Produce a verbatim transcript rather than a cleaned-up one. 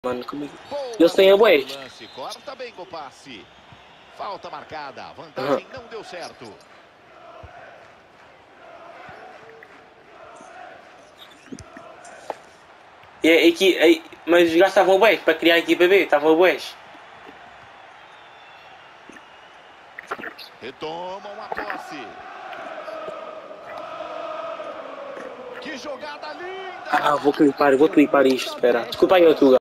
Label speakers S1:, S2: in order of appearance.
S1: Mano, como é que... Eles têm a bué.
S2: Corta bem com o passe. Falta marcada. A vantagem não deu certo.
S1: E, a equi... a... Mas os gajos estavam bués para criar a equipa B. Estavam bués.
S2: Retomam a posse. Que jogada linda!
S1: Ah, vou clipar, vou clipar isto, espera. Desculpa aí, Tuga.